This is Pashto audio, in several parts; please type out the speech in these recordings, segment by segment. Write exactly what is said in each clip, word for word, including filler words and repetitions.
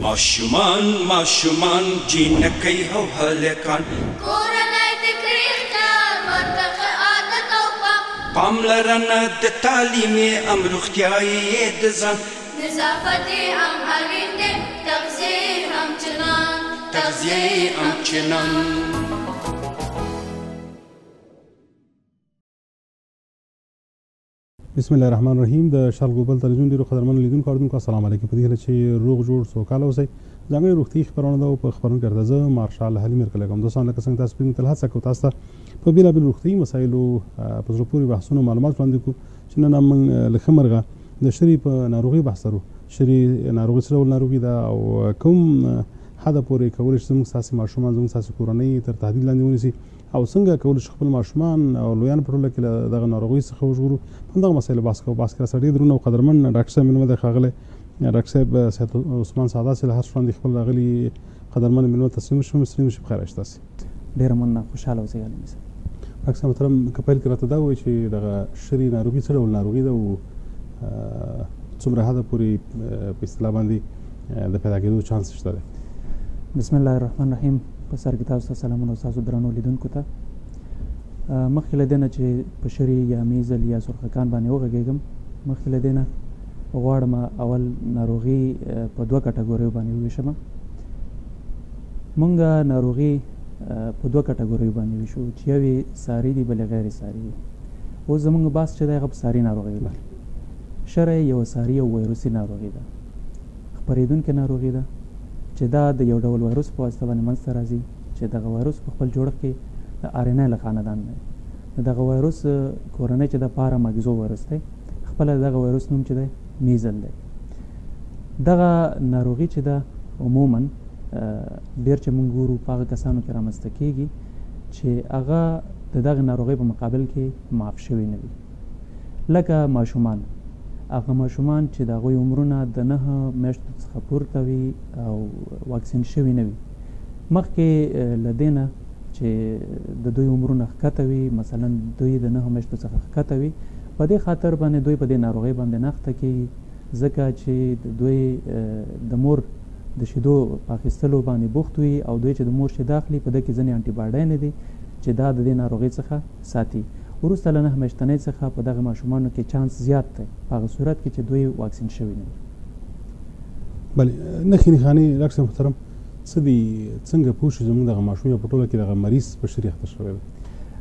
ماشومان ماشومان جینکۍ او هلکان کورنۍ د کړي اختیار ورته عادت او پام پاملرنه د تعلیمي ام روغتیایي د ځان نظافت هم اړین دی تغذیه هم چنان تغذیه هم چنان بسم الله الرحمن الرحیم د شال ګوبل تلویزیون ډیرو قدرمنو لیدونکو اردوونکو السلام علیکم په دې هیله چې روغ جوړ سوکاله اوسئ ځانګړې روغتیایي خپرونه ده او په خپرونه کې درته زه مارشال حلیم ارکلی کوم دوستان لکه څنګه تاسو پوهېږئ تل هڅه کوو تاسو ته په بېلابېلو روغتیایي مسایلو په زړه پورې بحثونو معلومات وړاندې کړو چې نن هم موږ له ښه مرغه د شري په ناروغۍ بحث لرو شري ناروغي څه ډول ناروغي ده او کوم حده پورې کولی شي زموږ ستاسې ماشومان زموږ ستاسې کورنۍ تر تهدید لاندې ونیسي او څنګه کولی شي خپل ماشومان او لویان په ټوله کې له دغه ناروغیو څخه وژغورو په همدغه مسایلو بحث کوو بحث کې راسره ډېر درون او قدرمن ډاکټر صاحب مېلمه دی ښاغلی ډاکټر صاحب سید عثمان سعادت چې له هر څه وړاندې خپل راغلي قدرمن مېلمه تسلیم شوم تسلیم شي بخیر اشتاسي ډېره مننه خوشحاله اوسئ علي صاحب ډاکټر صاحب محترم که پیل کې راته دا ووایي چې دغه شري ناروغي څه ډول ناروغي ده او څومره حده پورې په اصطلاح باندې د پیدا کېدو چانس شته دی بسم الله الرحمن الرحیم په سر کې تاسو ته سلامونه ستاسو درنو لیدونکو ته مخکې له دې نه چې په شري یا میزل یا سرخکان باندې وغږېږم مخکې له دې نه غواړم اول ناروغي په دوه کټګوریو باندې وویشم مونږ ناروغي په دوه کټګوریو باندې ویشو چې یوې ساري دي بلې غیر ساري دي اوس زموږ بحث چې دی هغه په ساري ناروغۍ دی شرع یوه ساري او ویروسي ناروغي ده خپرېدونکې ناروغي ده چې دا د یو ډول ویروس په واسطه باندې منځته راځي چې دغه ویروس په خپل جوړښت کې د آر ان ای له خاندان دی د دغه ویروس کورنۍ چې د پاره ماګزو ویروس دی خپله دغه ویروس نوم چې دی میزل دی دغه ناروغي چې ده عموما ډېر چې موږ ګورو په هغه کسانو کې رامنځته کېږي چې هغه د دغې ناروغۍ په مقابل کې معاف شوي نه وي لکه ماشومان هغه ماشومان چې د هغوی عمرونه د نهه میاشتو څخه پورته وي او واکسین شوي نه وي مخکې له دې نه چې د دوی عمرونه ښکته وي مثلا دوی د نهه میاشتو څخه ښکته وي په دې خاطر باندې دوی په دې ناروغۍ باندې نه اخته کېږي ځکه چې دوی د مور د شیدو په اخیستلو باندې بوخت وي او دوی چې د مور شیده اخلي په ده کې ځینې انټي باډیانې دي چې دا د دې ناروغۍ څخه ساتي وروسته له نهه میاشتنۍ څخه په دغه ماشومانو کې چانس زیات دی په هغه صورت کې چې دوی واکسین شوي نه وي بلې نښې نښانې ډاکټر صاحب محترم څه دي څنګه پوه شو زموږ دغه ماشوم یا په ټوله کې دغه مریض په شري اخته شوی دی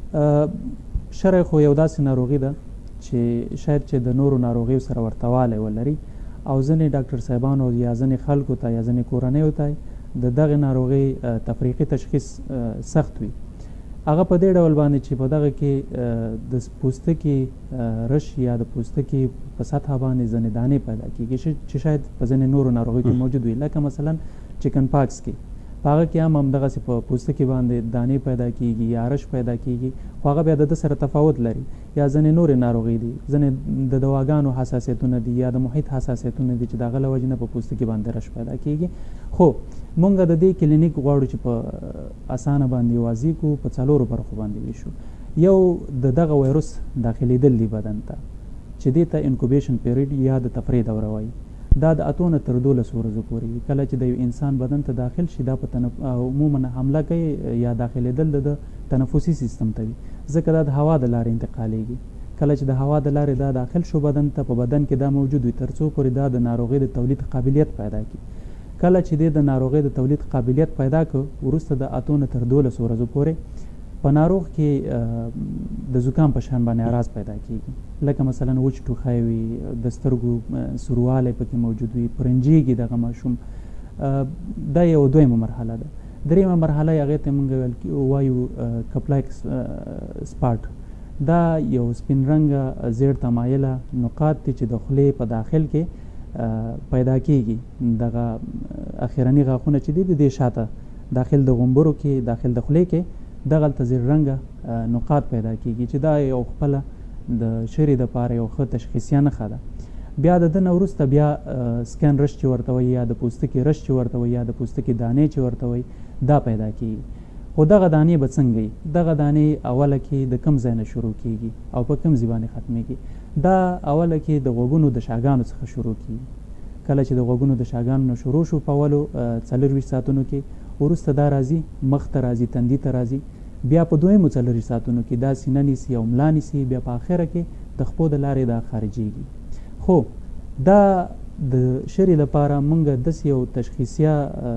شرع خو یو داسې ناروغي ده چې شاید چې د نورو ناروغیو سره ورته والی ولري او ځینې ډاکټر صاحبانو یا ځینې خلکو ته یا ځینې کورنیو ته د دغې ناروغۍ تفریقي تشخیص سخت وي هغه په دې ډول باندې چې په دغه کې د پوستکي رش یا د پوستکي په سطحه باندې ځینې دانې پیدا کېږي چې شاید په ځینې نورو ناروغیو کې موجود وي لکه مثلا چکن پاکس کې په هغه کې هم همدغسې په پوستکي باندې دانې پیدا کېږي یا رش پیدا کېږي خو هغه بیا د ده سره تفاوت لري یا ځینې نورې ناروغۍ دي ځینې د دواګانو حساسیتونه دي یا د محیط حساسیتونه دي چې د هغه له وجې نه په پوستکي باندې رش پیدا کېږي خو مونږ د دې کلینیک غواړو چې په اسانه باندې واضح کړو په څلورو برخو باندې ویشو یو د دغه ویروس داخلېدل دي بدن ته چې دې ته انکوبیشن پیریډ یا د تفریح دوره وایي دا د اتو نه تر دولسو ورځو پورې وي کله چې د یو انسان بدن ته داخل شي دا په عموما حمله کوي یا داخلېدل د تنفسي سیستم ته وي ځکه دا د هوا د لارې انتقالیږي کله چې د هوا د لارې دا داخل شو بدن ته په بدن کې دا موجود وي تر څو پورې دا د ناروغۍ د تولید قابلیت پیدا کړي کله چې د ناروغۍ د تولید قابلیت پیدا کړ وروسته د اتو نه تر دولسو ورځو پورې په ناروغ کې د زکام په شان باندې اعراض پیدا کېږي لکه مثلا وچ ټوخی وي د سترګو سوروالی پکې موجود وي پرنجېږي دغه ماشوم دا یو دویمه مرحله ده دریمه مرحله یې هغې ته موږ وایو کپلایک سپاټ دا یو سپین رنګه زیړ تمایله نقاط دي چې د خولې په داخل کې پیدا کېږي دغه اخرني غاښونه چې دي د دې شاته داخل د غومبرو کې داخل د خولې کې دغلته زیړ رنګه نقاط پیدا کېږي چې دا یو خپله د شري دپاره یو ښه تشخیصیه نښه ده بیا د ده نه وروسته بیا سکن رش چې ورته وایي یا د پوستکي رش چې ورته وایي یا د پوستکي دانې چې ورته وایي دا پیدا کېږي خو دغه دانې به څنګه وي دغه دانې اوله کې د کم ځای نه شروع کېږي او په کم ځای باندې ختمیږي دا اوله کې د غوږونو د شاګانو څخه شروع کېږي کله چې د غوږونو د شاګانو نه شروع شو په اولو څلرویشت ساعتونو کې، وروسته دا راځي مخ ته راځي، تندي ته راځي، بیا په دویمو څلرویشت ساعتونو کې دا سینه نیسي او ملا نیسي، بیا په اخره کې د خپو د لارې دا خارجېږي. خو دا د شري لپاره موږ داسې یو تشخیصیه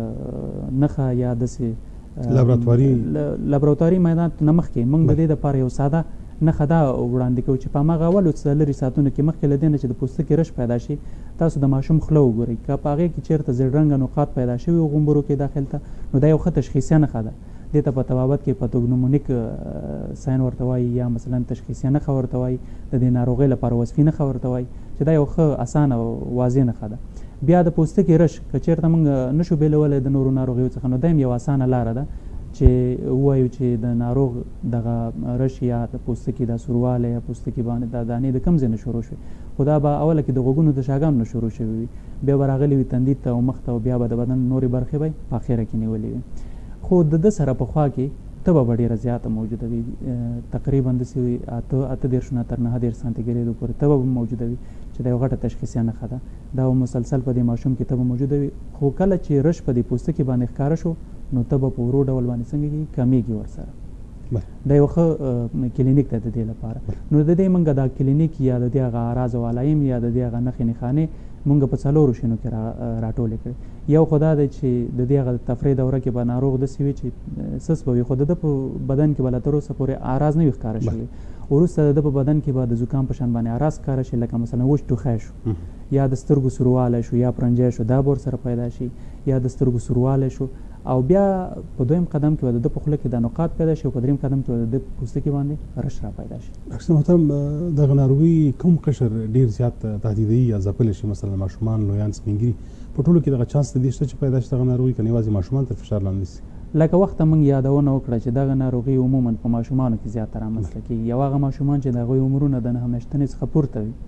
نښه یا داسې لابراتواري لابراتواري میدان نه مخکې موږ د دې دپاره یو ساده نښه دا وړاندې کوو چې په هماغه اولو څلرو ساعتونو کې مخکې له دې نه چې د پوستکي رش پیدا شي، تاسو د ماشوم خوله وګورئ، که په هغې کې چېرته زیړ رنګه نقاط پیدا شوي وي غومبرو کې داخل ته، نو دا یو ښه تشخیصیه نښه ده. دې ته په طبابت کې پاتوګنومونیک ساین ورته وایي یا مثلا تشخیصیه نښه ورته وایي، د دې ناروغۍ لپاره وصفي نښه ورته وایي چې دا یو ښه اسانه او واضح نښه ده. بیا د پوستکي رش که چېرته موږ نشو بېلولی د نورو ناروغیو څخه، نو دا هم یو اسانه لاره ده چې ووایو چې د ناروغ دغه رش یا د پوستکي دا سوروالی یا پوستکي باندې دا دانې د کوم ځای نه شروع شوې، خو دا به اوله کې د غوږونو د شاګانو نه شروع شوي وي، بیا به راغلي وي تندي ته او مخ ته، او بیا به د بدن نورې برخې به په اخره کې نیولې وي. خو د ده سره په خوا کې تبه به ډېره زیاته موجوده وي، تقریبا داسې اته اته دېرش نه تر نهه دېرش سانتي ګریدو پورې تبه به موجوده وي چې دا یو غټه تشخیصیه نښه ده. دا به مسلسل په دې ماشوم کې تبه موجوده وي، خو کله چې رش په دې پوستکي باندې ښکاره شو نو تبه په ورو ډول باندې څنګه کېږي کمیږي ورسره. دا یو ښه کلینیک دی د دې لپاره. نو د دې موږ دا کلینیک یا د دې هغه اعراض او علایم یا د دې هغه نښې نښانې موږ په څلورو شینو کې راټولې کړې. یو خو دا دی چې د دې هغه تفریح دوره کې به ناروغ داسې وي چې سس به وي، خو د ده په بدن کې به لا تر اوسه پورې اعراض نه وي ښکاره شوي. وروسته د ده په بدن کې به د زکام په شان باندې اعراض ښکاره شي، لکه مثلا وچ ټوخی شو یا د سترګو سوروالی شو یا پرنجی شو، دا به ورسره پیدا شي، یا د سترګو سوروالی شو، او بیا په دویم قدم کې به د ده په خوله کې دا نقاط پیدا شي، او په دریم قدم کې به د ده په پوستکي باندې رش را پیدا شي. ډاکټر محترم، دغه ناروغي کوم قشر ډېر زیات تهدیدوي یا ځپلی شي؟ مثلا ماشومان، لویان، سپین ګیري، په ټولو کې دغه چانس د دې شته چې پیدا شي دغه ناروغي، که نه یوازې ماشومان تر فشار لاندې نیسي؟ لکه وخته موږ یادونه وکړه چې دغه ناروغي عموما په ماشومانو کې زیاته رامنځته کېږي، یو هغه ماشومان چې د هغوی عمرونه د نهه میاشتنۍ څخه پورته وي.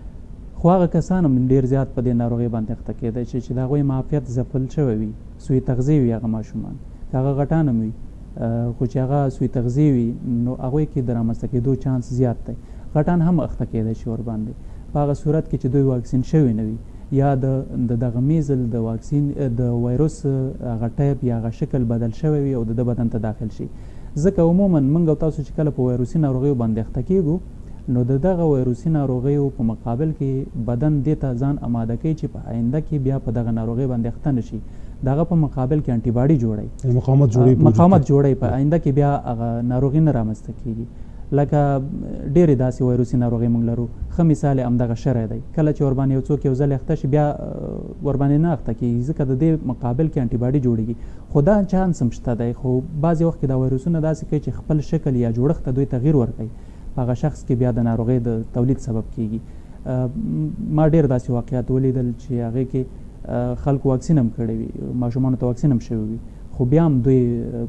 خو هغه کسان هم ډېر زیات په دې ناروغۍ باندې اخته کېدی شي چې د هغوی معافیت ځپل شوی وي، سوی تغذیې وي هغه ماشومان، که هغه غټان هم وي خو چې هغه سوی تغذیې وي نو هغوی کې د رامنځته کېدو چانس زیات دی. غټان هم اخته کېدی شي ورباندې په هغه صورت کې چې دوی واکسین شوي نه وي، یا د دغه میزل د واکسین د وایروس هغه ټایپ یا هغه شکل بدل شوی وي او د ده بدن ته داخل شي. ځکه عموما موږ او تاسو چې کله په وایروسي ناروغیو باندې اخته کېږو نو د دغه وایروسي ناروغیو په مقابل کې بدن دې ته ځان اماده کوي چې په آینده کې بیا په دغه ناروغۍ باندې اخته نه شي، دغه په مقابل کې انټي باډي جوړوي، مقاومت جوړوي مقاومت جوړوي په آینده کې بیا هغه ناروغي نه رامنځته کېږي. لکه ډېرې داسې وایروسي ناروغۍ موږ لرو، ښه مثال یې همدغه شری دی. کله چې ورباندې یو څوک یو ځل اخته شي بیا ورباندې نه اخته کېږي، ځکه د دې مقابل کې انټي باډي جوړېږي. خو دا چانس هم شته دی، خو بعضې وخت کې دا وایروسونه داسې کوي چې خپل شکل یا جوړښت ته دوی تغییر ورکوي، په هغه شخص کې بیا د ناروغۍ د تولید سبب کېږي. ما ډېر داسې واقعات ولیدل چې هغې کې خلکو واکسین هم کړی وي، ماشومانو ته واکسین هم شوي وي، خو بیا هم دوی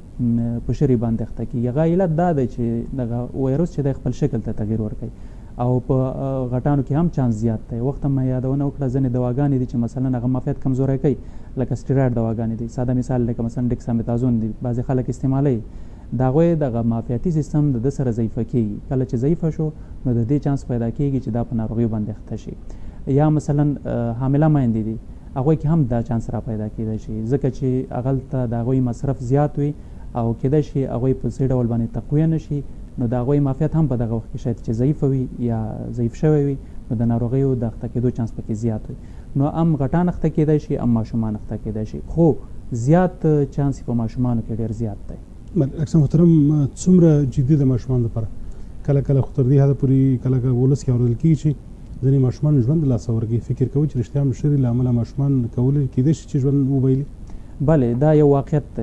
په شري باندې اخته کېږي. هغه علت دا دی چې دغه وایروس چې دی خپل شکل ته تغییر ورکوي، او په غټانو کې هم چانس زیات دی. وخت هم یادونه وکړه ځینې دواګانې دي چې مثلا هغه معافیت کمزوری کوي، لکه سټیراید دواګانې دي. ساده مثال لکه مثلا ډیکسامتازون دي، بعضې خلک استعمالوي، د هغوی دغه معافیتي سیستم د ده سره ضعیفه کېږي. کله چې ضعیفه شو نو د دې چانس پیدا کېږي چې دا په ناروغیو باندې اخته شي. یا مثلا حامله میندې دي، هغوی کې هم دا چانس را پیدا کېدای شي، ځکه چې هغلته د هغوی مصرف زیات وي او کېدای شي هغوی په څه ډول باندې تقویه نه شي، نو د هغوی معافیت هم په دغه وخت کې شاید چې ضعیفه وي یا ضعیف شوی وي، نو د ناروغیو د اخته کېدو چانس پکې زیات وي. نو هم غټان اخته کېدای شي، هم ماشومان اخته کېدای شي، خو زیات چانس په ماشومانو کې ډېر زیات دی. ډاکټر محترم، څومره جدي د ماشومان لپاره؟ کله کله خو تر دې حده پورې کله کله ولس کې اورېدل کېږي چې ځینې ماشومان ژوند له لاسه ورکوي. فکر کوئ چې رښتیا هم شري له امله ماشومان کولی کېدای شي چې ژوند وبایلي؟ بلې، دا یو واقعیت دی.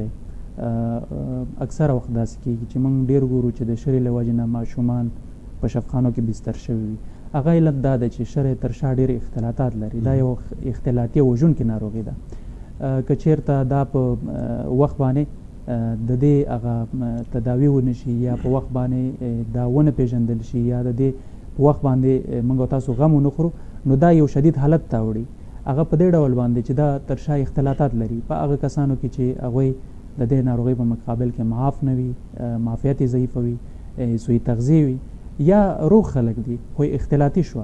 اکثره وخت داسې کېږي چې موږ ډېر ګورو چې د شري له وجې نه ماشومان په شفخانو کې بستر شوي وي. هغه علت دا دی چې شري تر شا ډېر اختلاطات لري، دا یو اختلاطي وژونکې ناروغي ده. که چېرته دا په وخت باندې د دې هغه تداوي ونه شي یا په وخت باندې دا ونه پېژندل شي یا د دې په وخت باندې موږ او تاسو غم ونه خورو، نو دا یو شدید حالت ته وړي. هغه په دې ډول باندې چې دا تر شا اختلاطات لري په هغه کسانو کې چې هغوی د دې ناروغۍ په مقابل کې معاف نه وي، معافیت یې ضعیفه وي، سوی تغذیې وي، یا روغ خلک دي خو اختلاطي شوه،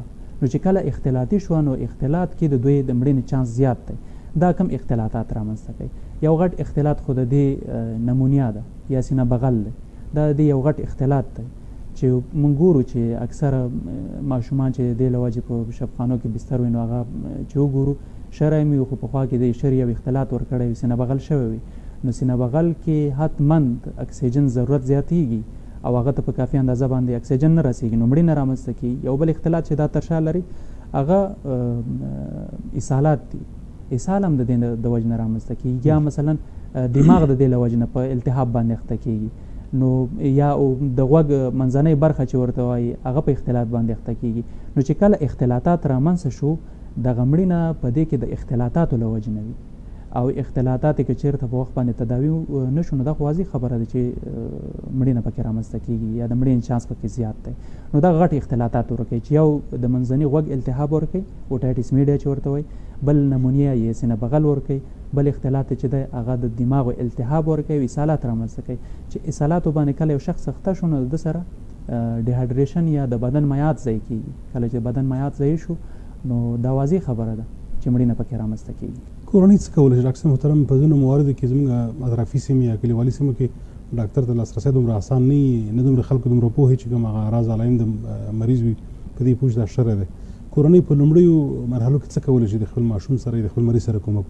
نو چې کله اختلاطي شوه نو اختلاط کې د دوی د مړینې چانس زیات دی. دا کم اختلاطات رامنځته کوي. یو غټ اختلاط خو د دې نمونیا ده یا سینه بغل دی. دا د یو غټ اختلاط دی چې موږ ګورو چې اکثره ماشومان چې د دې له وجې په شبخانو کې بستر وي نو هغه چې وګورو شری مې خو پخوا کې د شر یو اختلاط ورکړی وي سینه بغل شوی وي نو سینه بغل کې حتما اکسیجن ضرورت زیاتیږي او هغه ته په کافي اندازه باندې اکسیجن نه رسیږي نو مړینه رامنځته کیږي. یو بل اختلاط چې دا تر شا لري هغه اسهالات دي. اسهال هم د دې د وجې نه رامنځته کیږي یا مثلا دماغ د دې له وجې نه په التهاب باندې اخته کیږي نو یا د غوږ منځنۍ برخه چې ورته وایي هغه په اختلاط باندې اخته کیږي. نو چې کله اختلاطات رامنځته شو دغه مړینه په دې کې د اختلاطاتو له وجې نه وي او اختلاطات که چیرته په وخت باندې تداوي نشو نو دا خو واضح خبره ده چې مړینه پکې رامنځته کیږي یا د مړینې چانس پکې زیات دی. نو دا غټ اختلاطات ورکوي چې یو د منځني غوږ التهاب ورکوي اوټایټس میډیا چې ورته وایي بل نمونیا یا سینه بغل ورکوي بل اختلاط چې دی هغه د دماغ التهاب ورکوي اسهالات رامنځته کوي چې اسهالاتو باندې کله یو شخص اخته شو نو د سره ډیهایډریشن یا د بدن مایعات ضایع کیږي. کله چې بدن مایعات ضایع شو نو دا واضح خبره ده چې مړینه پکې رامنځته کیږي. کورنۍ څه کولی شي ډاکټر محترم په ځینو مواردو کې زموږ اطرافي سیمې یا کلیوالي سیمو کې ډاکټر ته لاسرسی دومره اسان نه وي نه دومره خلکو دومره پوهې چې کوم هغه اعراض علایم د مریض وي په دې پوه دا شرع دی. کورنۍ په لومړیو مرحلو کې څه کولی شي د خپل ماشوم سره د خپل مریض سره کومک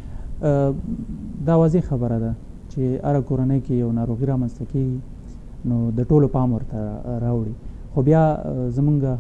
وکړي؟ دا واضح خبره ده چې هره کورنۍ کې یو ناروغي رامنځته کېږي نو د ټولو پام ورته راوړي خو بیا زمونږ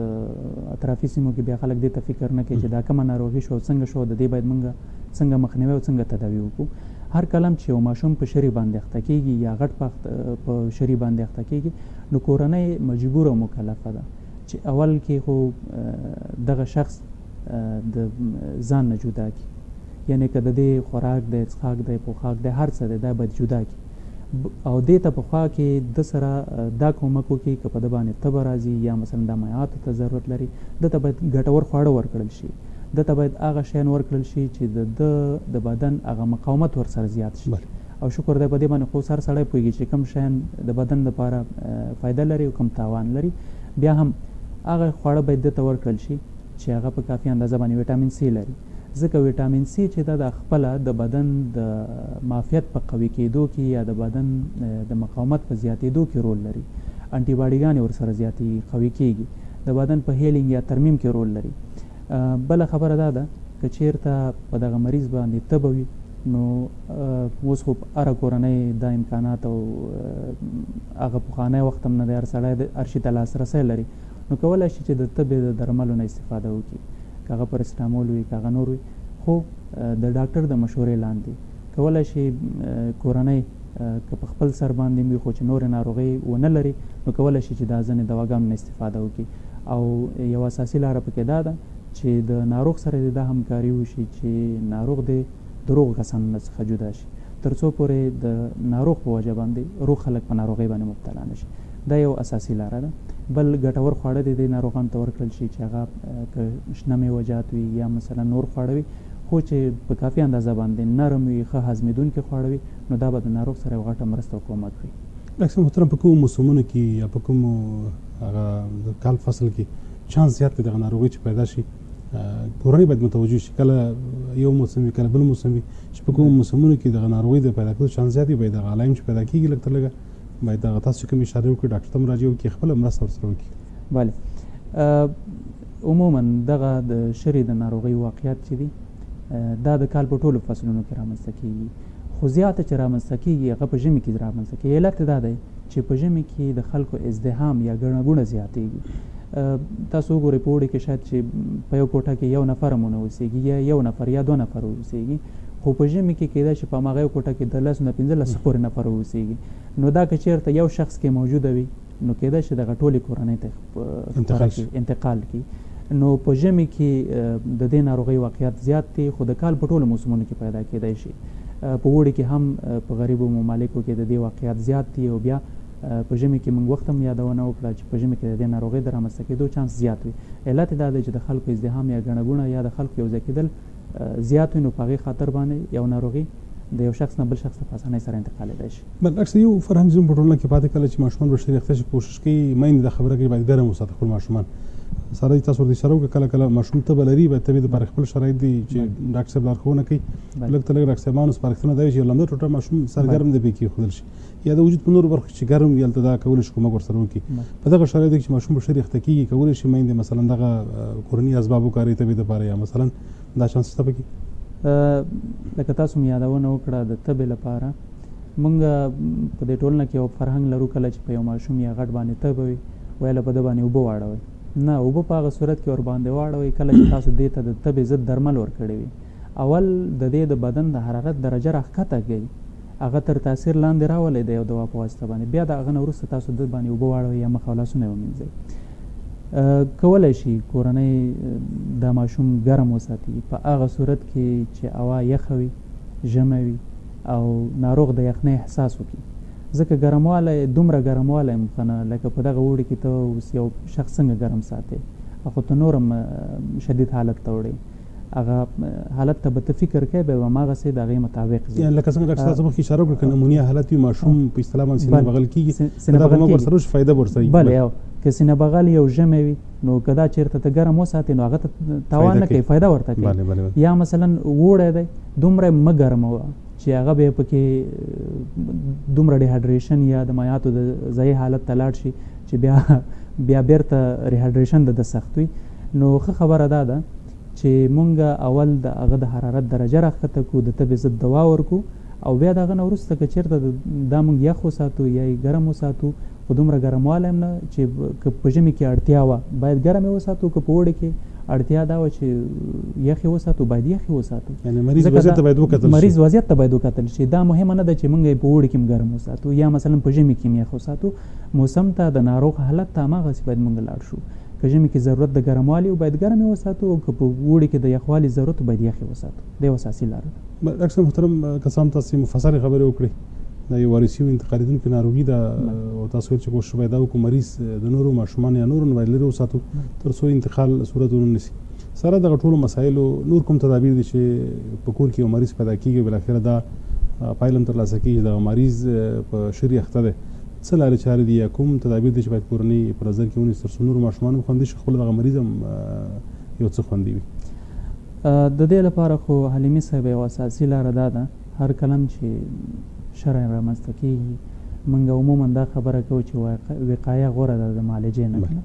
اطرافي سیمو کې بیا خلک دې ته فکر نه کوي چې دا کومه ناروغي شو څنګه شو د دې باید موږ څنګه مخنیوي او څنګه تداوي وکړو. هر کلم چې یو ماشوم په شری باندې اخته کېږي یا غټ په شری باندې اخته کېږي نو کورنۍ مجبور او مکلفه ده چې اول کې خو دغه شخص د ځان نه جدا کړي یعنی که د دې خوراک دی څښاک دی پوښاک دی هر څه دی دا باید جدا کړي او دې ته په خوا کې د سره دا کومک وکړي که په ده باندې تبه راځي یا مثلا د مایعاتو ته ضرورت لري ده ته باید ګټور خواړه ورکړل شي ده ته باید هغه شیان ورکړل شي چې د ده د بدن هغه مقاومت ورسره زیات شي او شکر دی په دې باندې خو سر سړی پوهېږي چې کوم شیان د بدن لپاره فایده لري او کوم تاوان لري. بیا هم هغه خواړه باید ده ته ورکړل شي چې هغه په کافي اندازه باندې ویټامین سی لري ځکه ویټامین سی چې دا د خپله د بدن د معافیت په قوي کېدو کې یا د بدن د مقاومت په زیاتېدو کې رول لري. انټي باډیګانې ورسره زیاتې قوي کېږي د بدن په هیلینګ یا ترمیم کې رول لري. بله خبره دا ده که چیرته په دغه مریض باندې تبه وي نو اوس خو هره کورنۍ دا امکانات او هغه پخوانی وخت هم نه دی هر سړی هر شي ته لاسرسی لري نو کولی شي چې د تبې د درملو نه استفاده وکړي که هغه پرسټامول وي که هغه نور وي خو د ډاکټر د مشورې لاندې کولی شي کورنۍ که په خپل سر باندې وي خو چې نورې ناروغۍ ونه لري نو کولی شي چې دا ځینې دواګانو نه استفاده وکړي او یو اساسي لاره پکې دا ده چې د ناروغ سره د دا همکاري وشي چې ناروغ د دروغ کسانو څخه جدا شي تر څو پورې د ناروغ په وجه باندې روغ خلک په ناروغۍ باندې مبتلا نه شي. دا یو اساسي لاره ده. بل ګټور خواړه د دې ناروغانو ته ورکړل شي چې هغه که شنه میوه‌جات وي یا مثلا نور خواړه وي خو چې په کافي اندازه باندې نرم وي ښه هضمېدونکي خواړه وي نو دا به د ناروغ سره یو غټه مرسته او کومک وي. ډاکټر محترم په کومو موسمونو کې یا په کومو هغه د کال فصل کې چانس زیات دی دغه ناروغي چې پیدا شي کورنۍ باید متوجه شي کله یو موسم وي کله بل موسم وي چې په کومو موسمونو کې دغه ناروغي د پیدا کېدو چانس زیات وي باید دغه علایم چې پیدا کېږي لږ تر لږه باید دغه تاسو کوم اشاره وکړئ ډاکټر ته مراجعه وکړي خپله مرسته ورسره وکړي. بله عموما دغه د شري د ناروغۍ واقعیت چې دي دا د کال په ټولو فصلونو کې رامنځته کېږي خو زیاته چې رامنځته کېږي هغه په ژمي کې رامنځته کېږي. علت دا دی چې په ژمي کې د خلکو ازدحام یا ګڼه ګوڼه زیاتېږي. تاسو وګورئ په اوړي کې شاید چې په یو کوټه کې یو نفر هم ونه اوسېږي یا یو نفر یا دوه نفر اوسېږي خو په ژمي کې کېدای شي په هماغه یو کوټه کې د لسو نه پنځلسو پورې نفر اوسېږي نو دا که چېرته یو شخص کې موجوده وي نو کېدای شي دغه ټولې کورنۍ ته انتقال کړي. نو په ژمي کې د دې ناروغۍ واقعیت زیات دی خو د کال په ټولو موسمونو کې پیدا کېدای شي. په اوړي کې هم په غریبو ممالکو کې د دې واقعیت زیات دی او بیا په ژمي کې موږ وخت هم یادونه وکړه چې په ژمي کې د دې ناروغۍ د رامنځته کېدو چانس زیات وي. علت دا دی چې د خلکو ازدحام یا ګڼه ګوڼه یا د خلکو یو ځای کېدل زیات وي نو په هغې خاطر باندې یو ناروغي د یو شخص نه بل شخص ته په اسانۍ سره انتقالېدای شي. برعکس یو فرهنګ زموږ په ټولنه کې پاتې کله چې ماشومان بشري اخته شي کوشش کوي میندې د خبره کوي باید ګرم وساتي خپل ماشومان. سره تاسو ورته اشاره وکړه کله کله ماشوم ته بلري باید تبي د پر خپل شرایط دي چې ډاکټر صاحب لارښوونه کوي لږ تلګ ډاکټر صاحبانو سپارښتنه دی چې لمده ټوټه ماشوم سرګرم دی پکې خودل شي یا د وجود په نور برخه چې ګرم یلته دا کول شي کومه ورسره وکي په دغه شرایط کې چې ماشوم بشري اخته کیږي کول شي میندې مثلا دغه کورنی اسباب کاری تبي د پاره یا مثلا دا چانس ته پکې لکه تاسو مې یادونه وکړه د تبې لپاره موږ په دې ټولنه کې یو فرهنګ لرو کله چې په یو ماشوم یا غټ باندې تبه وي ویله په ده باندې اوبه واړوئ نه اوبه په هغه صورت کې ور باندې واړوئ کله چې تاسو دې ته د تبې ضد درمل ورکړي وي اول د دې د بدن د حرارت درجه راښکته کوي هغه تر تاثیر لاندې راولی دی یو دوا په واسطه باندې بیا د هغه نه وروسته تاسو د باندې اوبه واړوئ یا مخ او لاسونه یې ومینځئ کولی شي کورنۍ دا ماشوم ګرم وساتي په هغه صورت کې چې هوا یخه وي ژمه وي او ناروغ د یخنۍ احساس وکړي ځکه ګرموالی دومره ګرموالی هم ښه نه لکه په دغه اوړي کې ته اوس یو شخص څنګه ګرم ساتې خو ته نور هم شدید حالت ته وړې هغه حالت ته به ته فکر کوې به هماغسې د هغې مطابق ځي لکه څنګه ډاکټر صاحب مخکې اشاره وکړه که نمونیا حالت وي ماشوم په اصطلاح باندې سینه بغل کېږي دا به موږ ورسره وشي فایده به ورسره بله یو که سینه بغل یو ژمی وي نو که دا چېرته ته ګرم وساتې نو هغه ته تاوان نه کوي فایده ورته کوي یا مثلا ووړی دی دومره مه ګرموه چې هغه به پکې دومره ډیهایډریشن یا د مایعاتو د ضایع حالت ته لاړ شي چې بیا بیا بیرته ریهایډریشن د ده سخت وي نو ښه خبره دا ده چې مونږ اول د هغه د حرارت درجه راښکته کړو د تبې ضد دوا ورکړو او بیا د هغه نه وروسته که چېرته دا مونږ یخ وساتو یا یې ګرم وساتو خو دومره ګرموالی هم نه چې که په ژمي کې اړتیا وه باید ګرم یې وساتو که په اوړي کې اړتیا دا وه چې یخ یې وساتو باید یخ یې وساتو یعنې مریض وضعیت ته باید وکتل شي مریض وضعیت ته باید وکتل شي دا مهمه نه ده چې مونږ یې په اوړي کې هم ګرم وساتو یا مثلا په ژمي کې هم یخ وساتو موسم ته د ناروغ حالت ته هماغسې باید مونږ لاړ شو که ژمي کې ضرورت د ګرموالي باید ګرم یې وساتو او که په اوړي کې د یخوالي ضرورت باید یخ یې وساتو دا یو اساسي لاره ده. ډاکټر محترم کسان تاسې مفصلې خبرې وکړې دا یو وارثي انتقالېدونکې ناروغي ده او تاسو ویل چې کوشش باید دا وکړو مریض د نورو ماشومان یا نورو نه باید لرې وساتو تر څو انتقال صورت ونه نیسي سره دغه ټولو مسایلو نور کوم تدابیر دي چې په کور کې یو مریض پیدا کېږي بالاخره دا پایله هم ترلاسه کېږي دغه مریض په شري اخته دی څه لارې چارې دي یا کوم تدابیر دي چې باید کورنۍ په نظر کې ونیسي تر څو نورو ماشومان هم خوندي شي خپل دغه مریض هم یو څه خوندي وي د دې لپاره خو حلیمي صاحب یو اساسي لاره دا ده هر کلم چې شرع رامنځته کېږي موږ عموما دا خبره کوو چې وقایه غوره ده د معالجې نه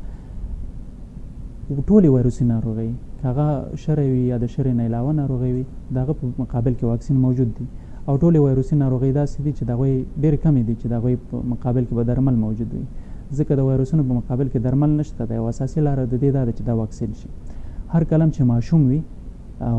ټولې وایروسي ناروغۍ که هغه شرع وي یا د شرع نه علاوه ناروغۍ وي د هغه په مقابل کې واکسین موجود دي او ټولې وایروسي ناروغۍ داسې دي چې د هغوی ډېرې کمې دي چې د هغوی په مقابل کې به درمل موجود وي ځکه د وایروسونو په مقابل کې درمل نشته د یو اساسي لاره د دې دا ده چې دا واکسین شي هر کلم چې ماشوم وي او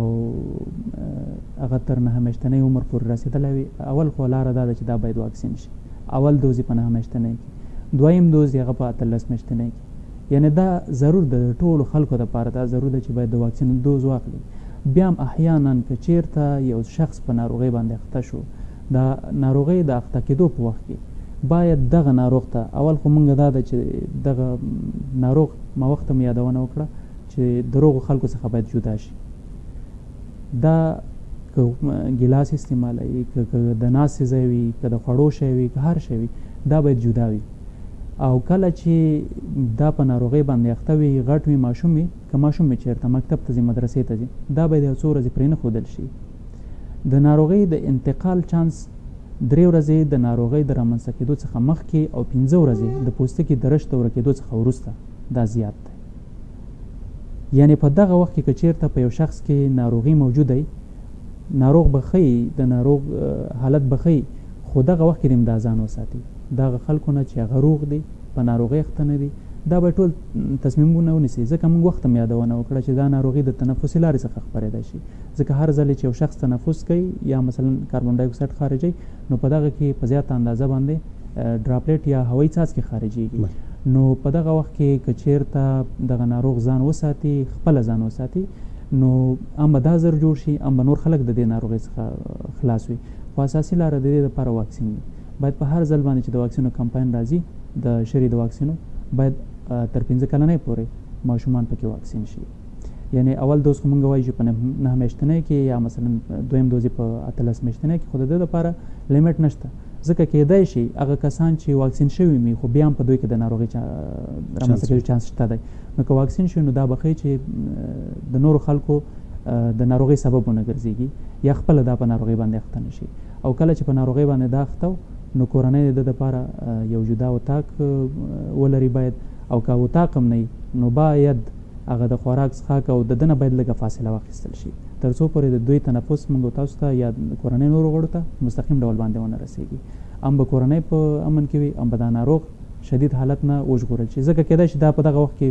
هغه تر نهه میاشتنۍ عمر پورې رسېدلی وي اول خو لاره دا ده چې دا باید واکسین شي اول دوز یې په نهه میاشتنۍ کې دویم دوز یې هغه په اتلس میاشتنۍ کې یعنی دا ضرور د ټولو خلکو دپاره دا ضرور ده چې باید د واکسین دوز واخلي بیا هم احیانا که چیرته یو شخص په ناروغۍ باندې اخته شو د ناروغۍ د اخته کېدو په وخت کې باید دغه ناروغ ته اول خو مونږ دا ده چې دغه ناروغ ما وخت هم یادونه وکړه چې د روغو خلکو څخه باید جدا شي دا که ګیلاس استعمالوي که د ناستې ځای وي که د خوړو شی وي که هر شی وي دا باید جدا وي او کله چې دا په ناروغۍ باندې اخته وي غټ وي ماشوم وي که ماشوم وي چېرته مکتب ته ځي مدرسې ته ځي دا باید یو څو ورځې پرې نه ښودل شي د ناروغۍ د انتقال چانس درې ورځې د ناروغۍ د رامنځته کېدو څخه مخکې او پنځه ورځې د پوستکي د رشد ورکېدو کېدو څخه وروسته دا زیات دی یعنی په دغه وخت کې که چېرته په یو شخص کې ناروغي موجوده وي ناروغ به ښه د ناروغ حالت به ښه خو دغه وخت کې د دا ځان وساتي دغه خلکو نه چې هغه روغ دي په ناروغۍ اخته نه دي دا به ټول تصمیمونه ونیسي ځکه موږ وخت هم یادونه وکړه چې دا ناروغي د تنفسي لارې څخه خپرېدای شي ځکه هر ځل چې یو شخص تنفس کوي یا مثلا کاربن ډای اکساید خارجوي نو په دغه کې په زیاته اندازه باندې ډراپلیټ یا هوایي څاڅکي خارجېږي نو په دغه وخت کې که چېرته دغه ناروغ ځان وساتي خپله ځان وساتي نو هم به دا زر جوړ شي هم به نور خلک د دې ناروغۍ څخه خلاص وي خو اساسي لاره د دې لپاره واکسین وي باید په هر ځل باندې چې د واکسینو کمپاین راځي د شري د واکسینو باید تر پنځه کلنۍ پورې ماشومان پکې واکسین شي یعنی اول دوز خو مونږ وایو چې په نهه میاشتنۍ کې یا مثلا دویم دوز یې په اتلس میاشتنۍ کې خو د ده دپاره لیمټ نشته ځکه کیدای شي هغه کسان چې واکسین شوي وي خو بیا هم په دوی کې د ناروغۍ رامنځته کېدو چانس شته دی نو که واکسین شوي نو دا به ښیي چې د نورو خلکو د ناروغۍ سبب ونه ګرځېږي یا خپله دا په ناروغۍ باندې اخته نه شي او کله چې په ناروغۍ باندې دا اخته نو کورنۍ د ده دپاره یو جدا اتاق ولري باید او که اتاق هم نه نو باید هغه د خوراک څښاک او د ده نه باید لږه فاصله واخیستل شي تر څو پورې د دوی تنفس موږ تاسو ته یا کورنۍ نورو غړو ته مستقیم ډول باندې ونه رسېږي هم به کورنۍ په امن کې وي هم به دا ناروغ شدید حالت نه وژغورل شي ځکه کیدای شي دا په دغه وخت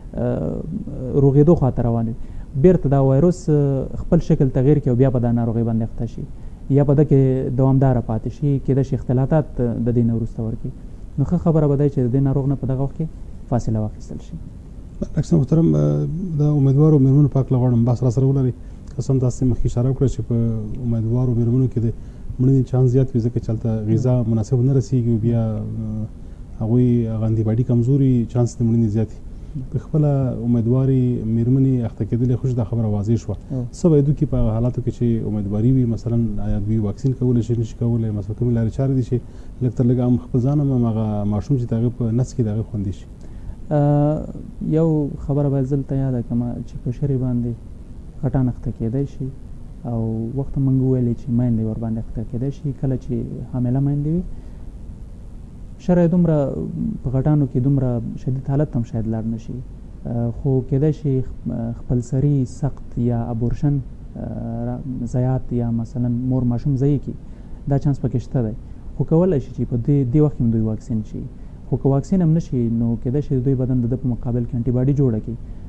کې روغېدو خواته روان وي بیرته دا وایروس خپل شکل تغییر کړي او بیا په دا ناروغۍ باندې اخته شي یا په ده کې دوامداره پاتې شي کیدای شي اختلاطات د دې نه وروسته ورکړي نو ښه خبره به دی چې د دې ناروغ نه په دغه وخت کې فاصله واخیستل شي ډاکټر محترم د امیدوارو مېرمنو په هکله غواړم بحث راسره ولرئ قسم تاسې مخکې اشاره وکړه چې په امیدوارو مېرمنو کې د مړینې چانس زیات وي ځکه چې هلته غذا مناسب نه رسېږي بیا هغوی هغه انټي کمزوري چانس د مړینې زیات وي په خپله امیدوارې مېرمنې اخته کېدلې خو چې دا خبره واضح شوه څه باید وکړي په هغه حالاتو کې چې امیدواري وي مثلا آیا دوی واکسین کولی شي نشي کولی مثلا کومې لارې چارې دي چې لږ تر لږه هم خپل ځان هم هغه ماشوم چې د هغې په نس کې د هغې خوندي شي یو خبره باید زه دلته یاده کړم چې په شري باندې غټان اخته کېدی شي او وخته موږ وویلې چې میندې ورباندې اخته کېدی شي کله چې حامله میندې وي شرع دومره په غټانو کې دومره شدید حالت هم شاید لاړ نه شي خو کېدای شي خپلسري سخت یا ابورشن ضیات یا مثلا مور ماشوم ضایع کړي دا چانس پکې شته دی خو کولی شي چې په دې وخت کې هم دوی واکسین شي خو که واکسین هم نشي نو کېدای شي دوی بدن د ده په مقابل کې انټي باډي جوړه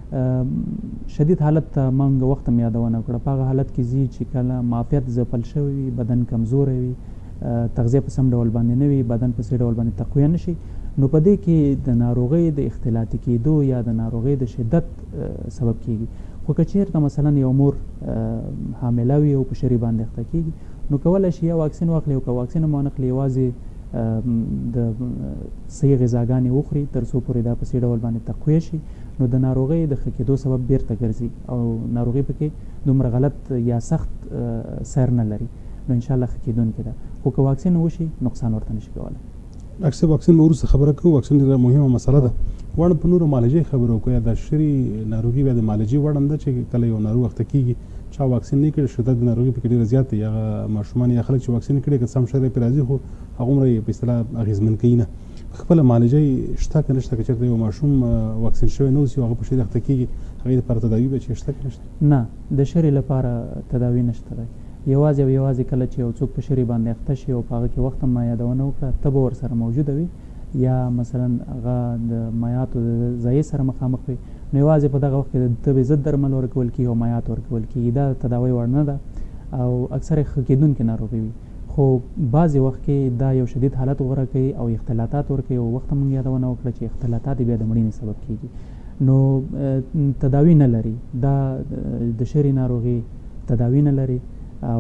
کړي شدید حالت ته موږ وخت هم یادونه وکړه په هغه حالت کې ځي چې کله معافیت ځپل شوی وي بدن کمزوری وي تغذیه په سم ډول باندې نه وي بدن په سم ډول باندې تقویه نشي نو په دې کې د ناروغۍ د اختلاطي کېدو یا د ناروغۍ د شدت سبب کېږي خو که چېرته مثلا یو مور حامله وي او په شري باندې اخته کېږي نو کولی شي یا واکسین واخلي او که واکسین هم وانخلي یوازې د صحیح غذاګانې وخوري تر څو پورې دا په سي ډول باندې تقویه شي نو د ناروغۍ د ښه کېدو سبب بیرته ګرځي او ناروغۍ پکې دومره غلط یا سخت سیر نه لري نو انشاءالله ښه کېدونکې ده خو که واکسین وشي نقصان ورته نشي کولی ډاکټر صاحب واکسین به وروسته خبره کوو واکسین ډېره مهمه مسله ده غواړم په نورو معالجې خبرې وکړو یا د شري ناروغي بیا د معالجې وړ هم ده چې کله یو ناروغ اخته کېږي چا واکسین نه کړي شدت د ناروغي پکې ډېره زیات دی هغه ماشومان یا خلک چې واکسین کړي که څه هم شری پرې راځي خو هغومره یې په اصطلاح اغېزمن کوي نه خپله معالجې شته که نشته که چېرته یو ماشوم واکسین شوی نه اوسي او هغه په شري اخته کېږي هغې دپاره تداوي به چې شته که نشته نه د شري لپاره تداوي نشته دی یوازې او یوازې کله چې یو څوک په شري باندې اخته شي او په هغه کې وخت هم ما یادونه وکړه ته به ورسره موجوده وي یا مثلا هغه د مایعاتو د ضایع سره مخامخ وي نو یوازې په دغه وخت کې د تبې ضد درمل ورکول کېږي او مایعات ورکول کېږي دا تداوی وړ نه ده او اکثر ښه کېدونکې ناروغي وي خو بعضې وخت کې دا یو شدید حالت غوره کوي او اختلاطات ورکوي او وخت موږ یادونه وکړه چې اختلاطات بیا د مړینې سبب کېږي نو تداوی نه لري دا د شري ناروغي تداوی نه لري او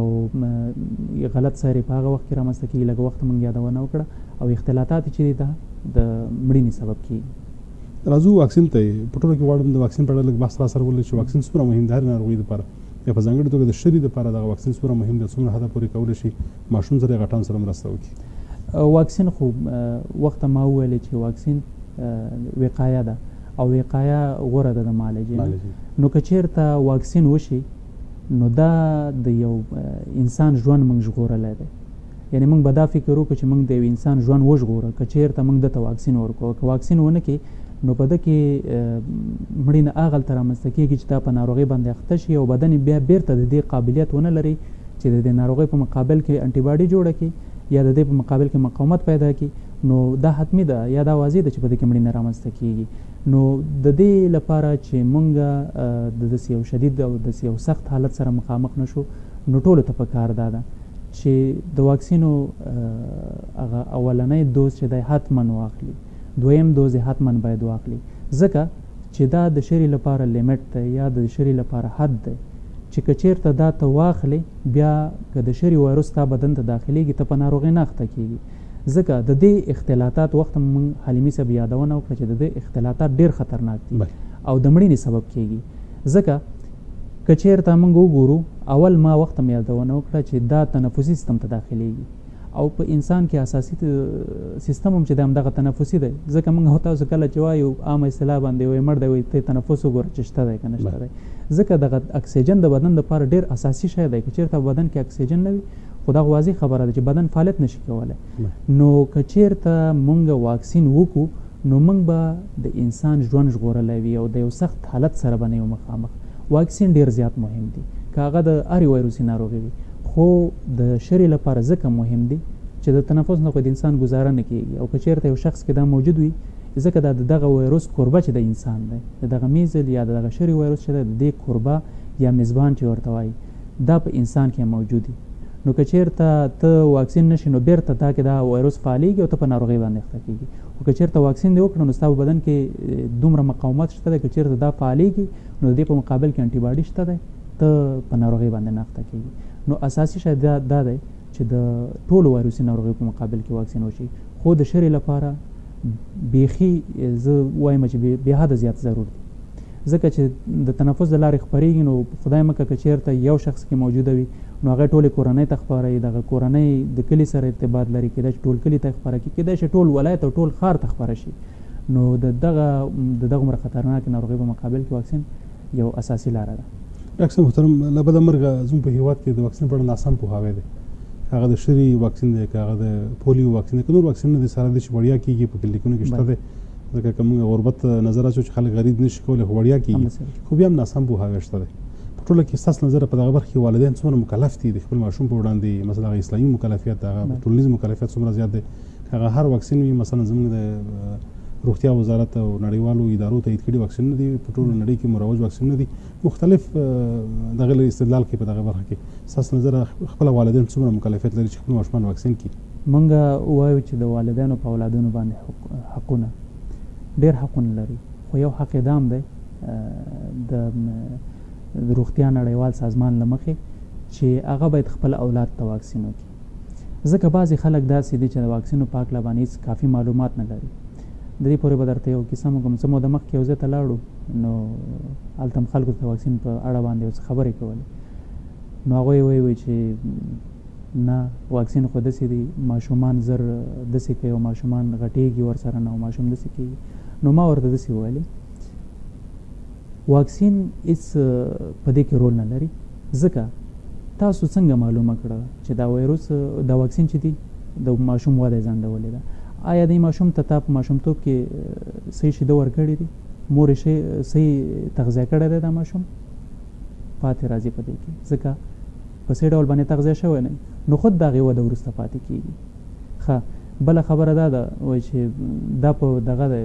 غلط ساری په هغه وخت کې رامنځته کېږي لږ وخت موږ یادونه وکړه او اختلاطات چې دي دا د مړینې سبب کېږي راځو واکسین ته په ټوله کې غواړم د واکسین په اړه لږ بحث راسره ولرئ چې واکسین څومره مهم دی هرې ناروغۍ دپاره یا په ځانګړې توګه د شري دپاره دغه واکسین څومره مهم دی څومره حده پورې کولی شي ماشوم سره غټان سره مرسته وکړي واکسین خو وخته ما وویلې چې واکسین وقایه ده او وقایه غوره ده د معالجې نو که چېرته واکسین وشي نو دا د یو انسان ژوند موږ ژغورلی دی یعنی موږ به دا فکر وکړو چې موږ د یو انسان ژوند وژغوره که چېرته موږ ده ته واکسین ورکړو که واکسین ونه کړي نو په ده کې مړینه هغلته رامنځته کېږي چې دا په ناروغۍ باندې اخته شي او بدن یې بیا بیرته د دې قابلیت ونه لري چې د دې ناروغۍ په مقابل کې انټي باډي جوړه کړي یا د دې په مقابل کې مقاومت پیدا کړي نو دا حتمي ده یا دا واضح ده چې په دې کې مړینه رامنځته کېږي نو د دې لپاره چې مونږ د داسې یو شدید او داسې یو سخت حالت سره مخامخ نشو نو ټولو ته پکار دا ده چې د واکسینو هغه اولنی دوز چې دی حتما واخلي دویم دوز یې حتما باید واخلي ځکه چې دا د شري لپاره لیمټ دی یا د شري لپاره حد دی چې که چېرته دا ته واخلې بیا که د شري وایروس تا بدن ته داخلیږي ته په ناروغۍ نه اخته کېږي ځکه د دې اختلاطات وخت موږ حلیمي صاحب یادونه وکړه چې د دې اختلاطات ډېر خطرناک دي او د مړینې سبب کېږي ځکه که چېرته موږ وګورو اول ما وخت هم یادونه وکړه چې دا تنفسي سیستم ته داخلیږي او په انسان کې اساسي سیستم هم چې د همدغه تنفسي دی ځکه موږ تاسو کله چې وایو عامه اصطلاح باندې وایي مړ دی وایي ته تنفس وګوره چې شته دی که نه شته دی ځکه دغه اکسیجن د بدن دپاره ډېر اساسي شی دی که چېرته بدن کې اکسیجن نه وي خو دا واضح خبره ده چې بدن فعالیت نشي کولی نو که چېرته موږ واکسین وکړو نو موږ به د انسان ژوند ژغورلی وي او د یو سخت حالت سره به نه یو مخامخ واکسین ډېر زیات مهم دی که هغه د هرې وایروسي ناروغي وي خو د شري لپاره ځکه مهم دی چې د تنفس نه خو د انسان ګزاره نه کېږي او که چېرته یو شخص کې دا موجود وي ځکه دا د دغه وایروس کوربه چې د انسان دی د دغه میزل یا د دغه شري وایروس چې دی د دې کوربه یا میزبان چې ورته وایي دا په انسان کې موجود وي نو که چېرته ته واکسین نشي نو بیرته تا کې دا وایروس فعالیږي او ته په ناروغۍ باندې اخته کېږي خو که چېرته واکسین دې وکړه نو ستا په بدن کې دومره مقاومت شته دی که چېرته دا فعالیږي نو د دې په مقابل کې انټي باډي شته دی ته په ناروغۍ باندې نه اخته کېږي نو اساسي شی دا دا دی چې د ټولو وایروسي ناروغیو په مقابل کې واکسین وشي خو د شري لپاره بیخي زه وایم چې بې حده زیات ضرور دی ځکه چې د تنفس د لارې خپرېږي نو خدای مکه که چېرته یو شخص کې موجوده وي نو هغه ټولې کورنۍ ته خپروي دغه کورنۍ د کلي سره ارتباط لري کېدای شي ټول کلي ته خپره کړي کېدای شي ټول ولایت او ټول ښار ته خپره شي نو د دغه د دغه عمره خطرناکې ناروغۍ په مقابل کې واکسین یو اساسي لاره ده ډاکټر صاحب محترم له بده مرګه زموږ په هېواد کې د واکسین په اړه ناسم پوهاوی دی هغه د شري واکسین دی که هغه د پولیو واکسین دی که نور واکسینونه دي سره دي چې وړیا کېږي په کلینیکونو کې شته دی ځکه که موږ غربت نظر اچو چې خلک غریب نشي کولی خو وړیا کېږي خو بیا هم ناسم پوهاوی شته دی په ټوله کې ستاسو نظر په دغه برخه کې والدین څومره مکلف دي د خپل ماشوم په وړاندې مثلا هغه اسلامي مکلفیت هغه ټولنیز مکلفیت څومره زیات دی هغه هر واکسین وي مثلا زموږ د روغتیا وزارت او نړیوالو ادارو تایید کړي واکسینونه دي په ټوله نړۍ کې مروج واکسینونه دي مختلف دغه استدلال کوي په دغه برخه کې ستاسو نظر خپل والدین څومره مکلفیت لري چې خپل ماشومان واکسین کړي موږ وایو چې د والدینو په اولادونو باندې حقونه ډېر حقونه لري خو یو حق یې دام دی د روغتیا نړیوال سازمان له مخې چې هغه باید خپل اولاد ته واکسین وکړي ځکه بعضې خلک داسې دي چې د واکسینو په هکله باندې هېڅ کافي معلومات نه لري د دې پورې به درته یو کیسه موږ څه موده مخکې یو ځای ته لاړو نو هلته هم خلکو ته واکسین په اړه باندې یو څه خبرې کولې نو هغوی وایي وایي چې نه واکسین خو داسې دي ماشومان زر داسې کوي او ماشومان غټېږي ورسره نه او ماشوم داسې کېږي نو ما ورته داسې وویلې واکسین هېڅ په دې کې رول نه لري ځکه تاسو څنګه معلومه کړه چې دا وایروس دا واکسین چې دی د ماشوم وده یې ځنډولې ده آیا دې ماشوم ته تا په ماشومتوب کې صحیح شیده ورکړې دي مور یې صحیح تغذیه کړی دی دا ماشوم پاتې راځي په دې کې ځکه په صحیح ډول باندې تغذیه شوی نه نو خود د هغې وده وروسته پاتې کېږي ښه بله خبره دا ده وایي چې دا په دغه دی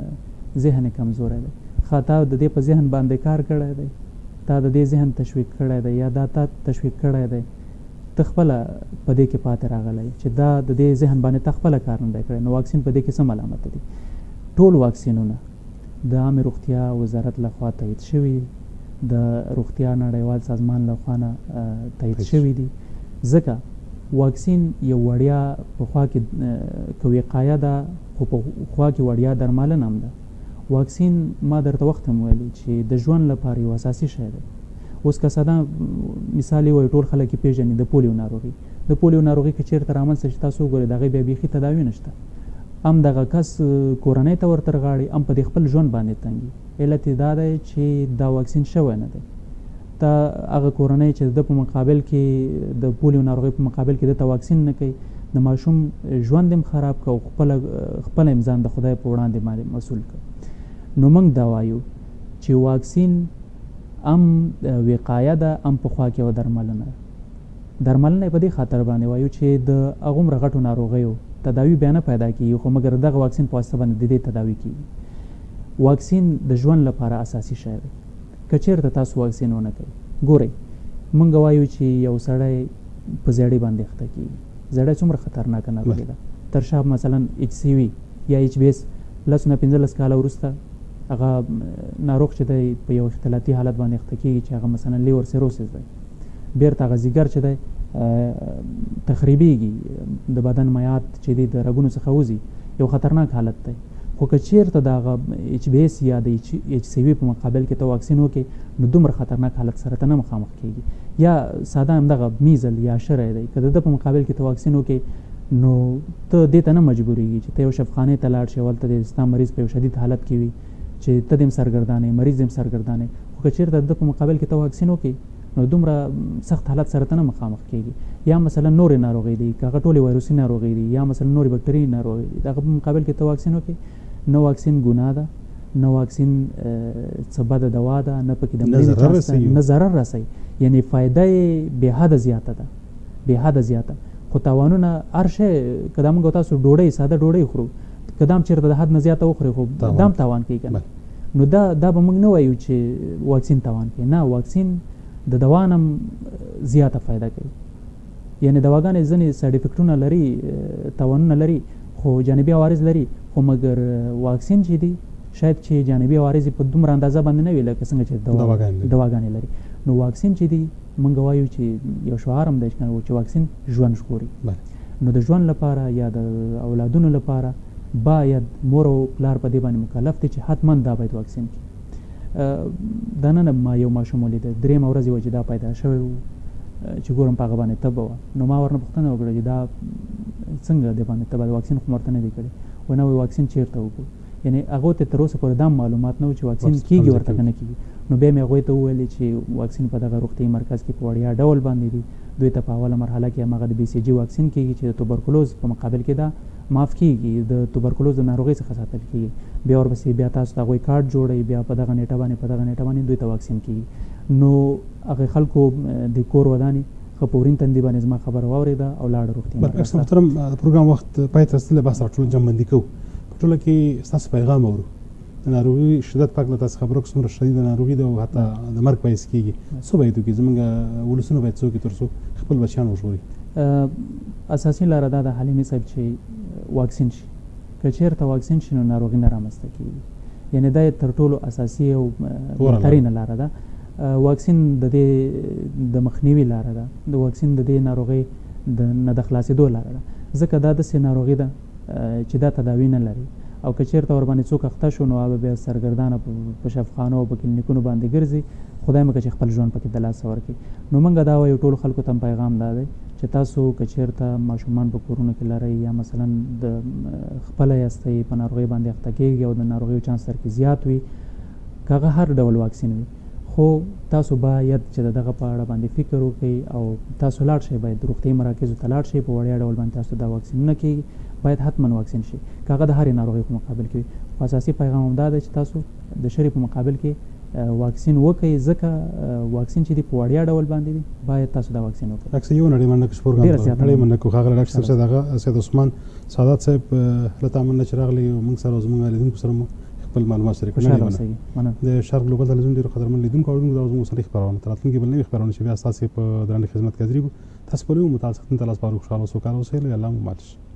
ذهن یې کمزوری دی ښه تا د دې په ذهن باندې کار کړی دی تا د دې ذهن تشویق کړی دی یا دا تا تشویق کړی دی ته خپله په دې کې پاتې راغلی چې دا د دې ذهن باندې ته خپله کار نه دی کړی نو واکسین په دې کې څه ملامته دي ټول واکسینونه د عامې روغتیا وزارت لخوا تایید شوي د روغتیا نړیوال سازمان لخوا نه تایید شوي دي ځکه واکسین یو وړیا په خوا کې که وقایه ده خو په خوا کې وړیا درملنه هم ده واکسین ما درته وخت هم ویلي چې د ژوند لپاره یو اساسي شی دی اوس که ساده مثال یې وایي ټول خلک یې پېژني د پولیو ناروغي د پولیو ناروغي که چېرته رامنځته شي تاسو وګورئ د هغې بیا بیخي تداوي نشته هم دغه کس کورنۍ ته ورته رغاړي هم په دې خپل ژوند باندې تنګي علت یې دا دی چې دا واکسین شوی نه دی ته هغه کورنۍ چې د په مقابل کې د پولیو ناروغۍ په مقابل کې دته واکسین نه کوي د ماشوم ژوند هم خراب که او خپله خپله هم ځان د خدای په وړاندې باندې مسؤل کړه نو موږ دا وایو چې واکسین هم وقایه ده هم په خوا کې یوه درملنه ده درملنه یې په دې خاطر باندې وایو چې د هغومره غټو ناروغیو تداوي بیا نه پیدا کېږي خو مګر دغه واکسین په واسطه باندې د دې تداوي کېږي واکسین د ژوند لپاره اساسي شی دی که چېرته تاسو واکسین ونه کوئ ګورئ موږ وایو چې یو سړی په زیړې باندې اخته کېږي زیړی څومره خطرناکه ناروغي ده ترشحاب مثلا ایچ سی وي یا ایچ بی ایس لس نه پنځلس کاله وروسته هغه ناروغ چې دی په یو اختلالي حالت باندې اخته کېږي چې هغه مثلا لیور سیروسس دی بیرته هغه ځیګر چې دی تخریبیږي د بدن میعاد چې دی د رګونو څخه وځي یو خطرناک حالت دی خو که چېرته د هغه ایچ بی ایس یا د ایچ سی وي په مقابل کې ته واکسین وکړې نو دومره خطرناک حالت سره ته نه مخامخ کېږي. یا ساده همدغه میزل یا شری دی، که د ده په مقابل کې ته واکسین وکړې نو ته دې ته نه مجبورېږي چې ته یو شفخانې ته لاړ شې، هلته دې ستا مریض په یو شدید حالت کې وي چې ته دې هم سرګردانې، مریض دې هم سرګردانې. خو که چېرته د ده په مقابل کې ته واکسین وکړې نو دومره سخت حالت سره ته نه مخامخ کېږي. یا مثلا نورې ناروغۍ دي، که هغه ټولې وایروسي ناروغۍ دي یا مثلا نورې بکټري ناروغۍ دي، د هغه په مقابل کې ته واکسین وکړې، نه واکسین ګناه ده، نه واکسین څه بده دوا ده، نه پکې د مړینې نه ضرر رسوي، یعنې فایده یې بېحده زیاته ده، بېحده زیاته. خو تاوانونه هر شی که دا موږ تاسو ډوډۍ ساده ډوډۍ خورو، که دا هم چېرته د حد نه زیاته وخورې خو دا هم تاوان کوي که نه. نو دا دا به موږ نه وایو چې واکسین تاوان کوي، نه، واکسین د دوا نه هم زیاته فایده کوي. یعنې دواګانې ځینې سایډ افیکټونه لري، تاوانونه لري، خو جانبي عوارض لري، خو مګر واکسین چې دی شاید چې جانبي عوارض په دومره اندازه باندې نه وي لکه څنګه چې دواګانې لري. نو واکسین چې دی موږ وایو چې یو شعار هم دی چې واکسین ژوند ژغوري. نو د ژوند لپاره یا د اولادونو لپاره باید مور او پلار په دې باندې مکلف دی چې حتما دا باید واکسین کړي. د نن ما یو ماشوم ولیده، درېیمه ورځ وه چې دا پیدا شوی و چې ګورم په هغه باندې تبه وه. نو ما ورنه پوښتنه وکړه چې دا څنګه دې باندې تبه ده، واکسین خو مې ورته نه دی کړی. و نه وایي واکسین چېرته وکړو، یعنې هغو ته تر اوسه پورې دا معلومات نه و چې واکسین کېږي ورته که نه کېږي. نو بیا مې هغوی ته وویلې چې واکسین په دغه روغتیایي مرکز کې په وړیا ډول باندې دي. دوی ته په اوله مرحله کې هماغه د بي سی جي واکسین کېږي چې د توبرکلوز په مقابل کې دا معاف کېږي، د توبرکلوز د ناروغۍ څخه ساتل کېږي. بیا ورپسې بیا تاسو د هغوی کارډ جوړوئ، بیا په دغه نیټه باندې په دغه نیټه باندې دوی ته واکسین کېږي. نو هغې خلکو د کور ودانې ښه په ورین تندي باندې زما خبره واورېده او لاړه روغتیایي مرکز ته. محترم، د پروګرام وخت پای ته رسېدلی، بحث راټول جمعبندي کوو. په ټوله کې ستاسو پیغام اورو. د ناروغي شدت پاک له تاسو خبرو څومره شدید ناروغي ده او حتی د مرګ باعث کېږي، څه باید وکړي؟ زموږ ولسونه باید څه وکړي تر څو خپل بچیان وژغوري؟ اساسي لاره دا د حلیمي صاحب چې واکسین شي. که چېرته واکسین شي نو ناروغي نه رامنځته کېږي، یعنې دا تر ټولو اساسي او بهترینه لاره ده. واکسین د دې د مخنیوي لاره ده، د واکسین د دې ناروغۍ د نه د خلاصېدو لاره ده، ځکه دا داسې ناروغي ده چې دا تداوي نه لري. او که چېرته ورباندې څوک اخته شو نو هغه بیا سرګردانه په شفخانو او په کلینیکونو باندې ګرځي، خدای مکړه چې خپل ژوند پکې د لاسه ورکړي. نو موږ دا وایو ټولو خلکو ته پیغام دا دی چې تاسو که چېرته ماشومان په کورونو کې لرئ یا مثلا د خپله یاستئ په ناروغۍ باندې اخته کېږي او د ناروغیو چانس در کې زیات وي، که هغه هر ډول واکسین وي، خو تاسو باید چې د دغه په اړه باندې فکر وکړئ او تاسو لاړ شئ، باید روغتیایي مراکزو ته لاړ شئ، په وړیا ډول باندې تاسو دا واکسینونه کېږي، باید حتما واکسین شي، که هغه د هرې ناروغۍ په مقابل کې وي. خو اساسي پیغام هم دا دی چې تاسو د شري په مقابل کې واکسین وکړئ، ځکه واکسین چې دی په وړیا ډول باندې دی، باید تاسو دا واکسین وکړئ. ډاکټر یو نړۍ مننه کوم پروګرام نړۍ مننه کوم ښاغلی ډاکټر صاحب دغه سید عثمان سعادت صاحب له تا مننه چې راغلی او موږ سره زموږ لیدونکو سره مو خپل معلومات شریک کړل. د شرق ګلوبل تلویزیون ډېرو قدرمن لیدونکو او اورېدونکو دا زموږ اوسنۍ خپرونه تر راتلونکي بل نوي خپرونه چې بیا ستاسې په درنې خدمت کې حاضرېږو. تاسو په لومړي متاسفانه تاسو په خوشحاله او سوکاله اوسئ. الله مو مل شي.